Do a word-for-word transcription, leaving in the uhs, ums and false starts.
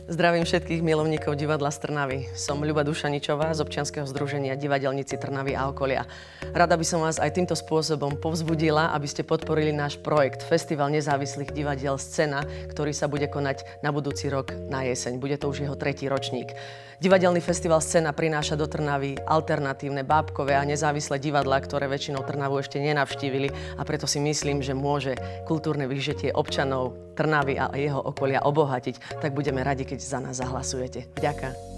Zdravím všetkých milovníkov divadla z Trnavy. Som Ľuba Dušaničová z občianskeho združenia Divadelníci Trnavy a okolia. Rada by som vás aj týmto spôsobom povzbudila, aby ste podporili náš projekt Festival nezávislých divadiel Scena, ktorý sa bude konať na budúci rok na jeseň. Bude to už jeho tretí ročník. Divadelný festival Scena prináša do Trnavy alternatívne, bábkové a nezávislé divadlá, ktoré väčšinou Trnavu ešte nenavštívili, a preto si myslím, že môže kultúrne vyžitie občanov Trnavy a jeho okolia obohatiť. Tak budeme radi, keď za nás zahlasujete. Ďakujem.